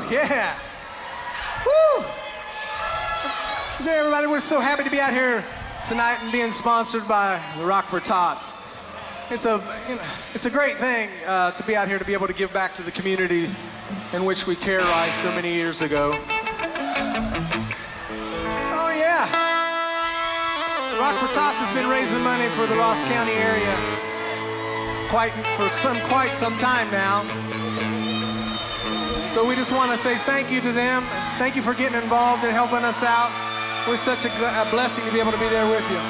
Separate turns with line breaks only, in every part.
Yeah. Woo! So everybody, we're so happy to be out here tonight and being sponsored by the Rockford Tots. It's a great thing to be out here to be able to give back to the community in which we terrorized so many years ago. Oh yeah. The Rockford Tots has been raising money for the Ross County area for quite some time now. So we just want to say thank you to them. Thank you for getting involved and helping us out. We're such a blessing to be able to be there with you.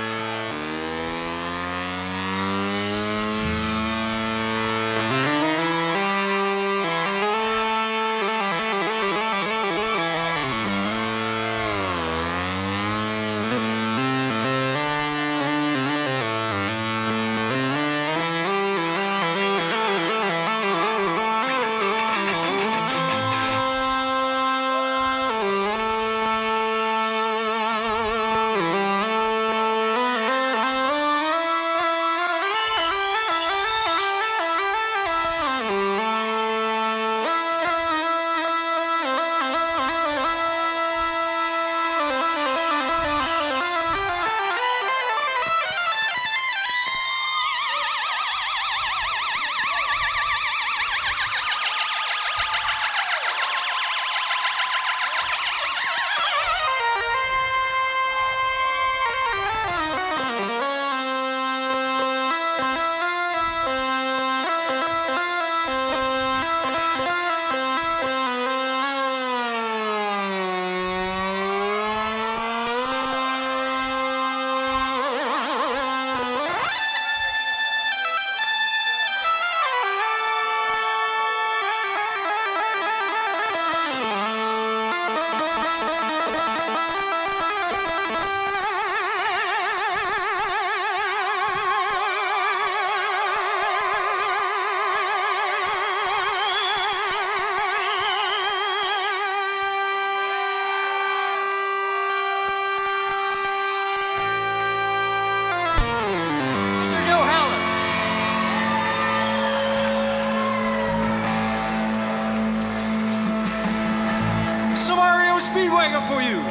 Some REO Speedwagon for you.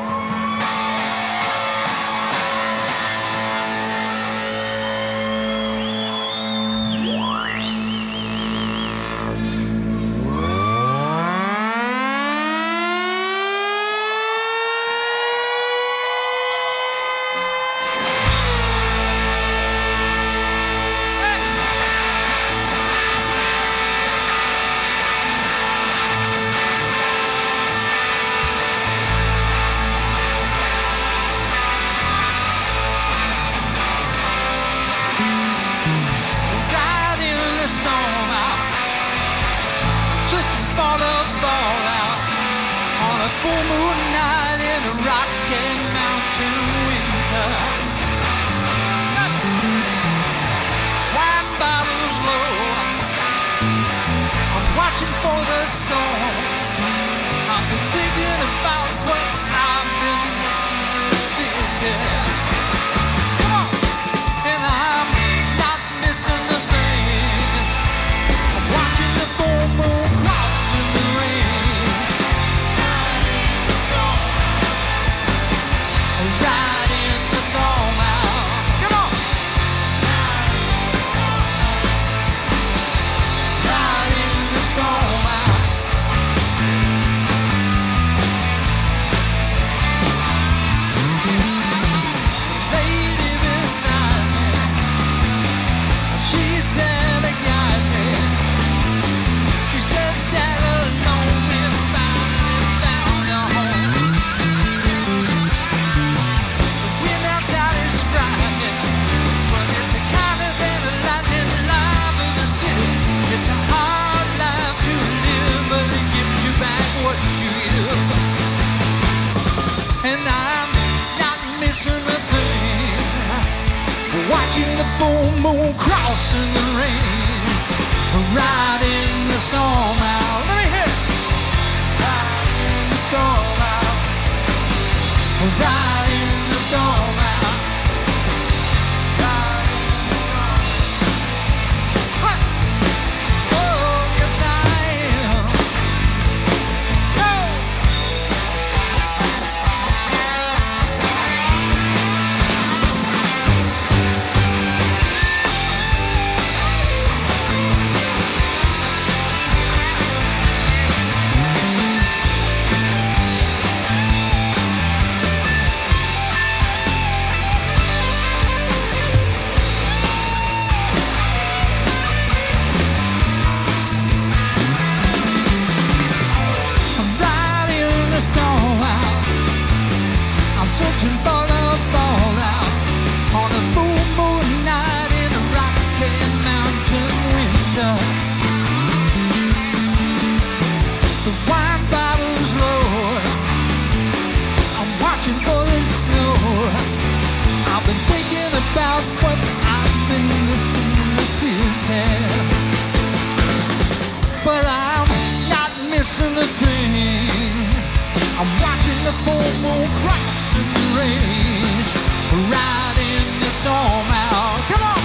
missing a thing. I'm watching the full moon crash in the range, riding the storm out. Come on!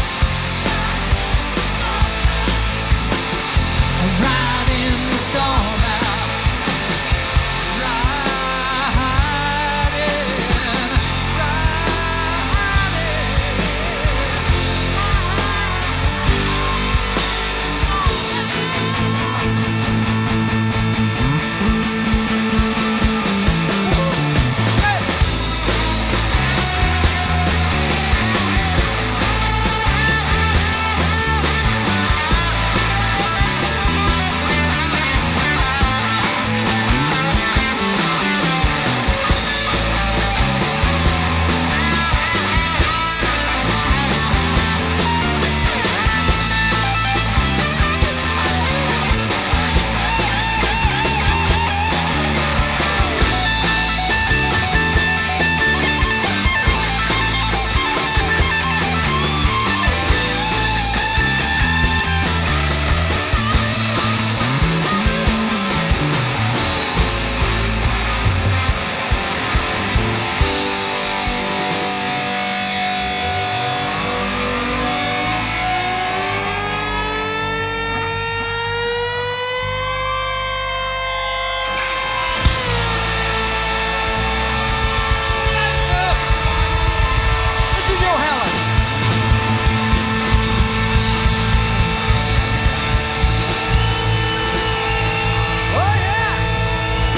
Riding the storm out.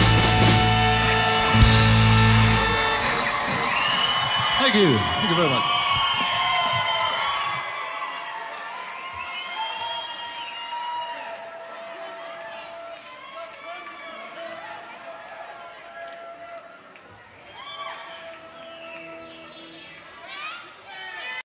Thank you very much.